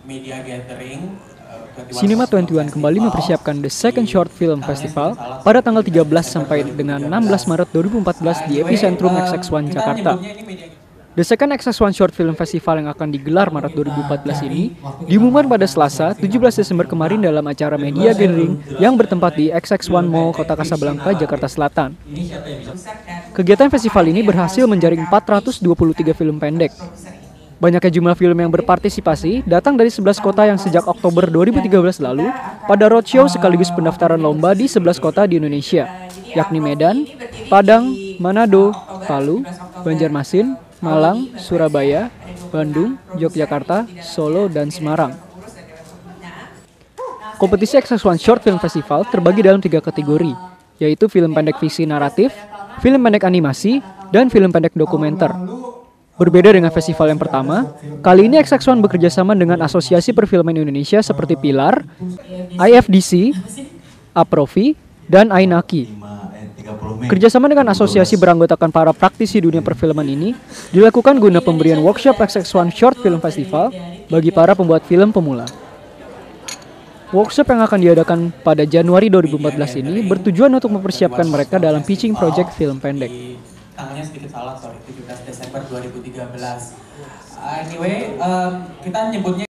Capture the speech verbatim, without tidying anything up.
media gathering. Cinema dua puluh satu kembali mempersiapkan The Second Short Film Festival pada tanggal tiga belas sampai dengan enam belas Maret dua ribu empat belas di Epicentrum X X satu Jakarta. The Second X X satu Short Film Festival yang akan digelar Maret dua ribu empat belas ini diumumkan pada Selasa tujuh belas Desember kemarin dalam acara media gathering yang bertempat di X X satu Mall Kota Kasablanka, Jakarta Selatan. Kegiatan festival ini berhasil menjaring empat ratus dua puluh tiga film pendek. Banyaknya jumlah film yang berpartisipasi datang dari sebelas kota yang sejak Oktober dua ribu tiga belas lalu pada roadshow sekaligus pendaftaran lomba di sebelas kota di Indonesia, yakni Medan, Padang, Manado, Palu, Banjarmasin, Malang, Surabaya, Bandung, Yogyakarta, Solo, dan Semarang. Kompetisi X X satu Short Film Festival terbagi dalam tiga kategori, yaitu film pendek fiksi naratif, film pendek animasi, dan film pendek dokumenter. Berbeda dengan festival yang pertama, kali ini X X satu bekerja sama dengan Asosiasi Perfilman Indonesia seperti Pilar, I F D C, Aprofi, dan Ainaki. Kerjasama dengan asosiasi beranggotakan para praktisi dunia perfilman ini dilakukan guna pemberian workshop X X satu Short Film Festival bagi para pembuat film pemula. Workshop yang akan diadakan pada Januari dua ribu empat belas ini bertujuan untuk mempersiapkan mereka dalam pitching project film pendek. Tanggalnya sedikit salah, sorry, tujuh belas Desember dua ribu tiga belas. Anyway, um, kita nyebutnya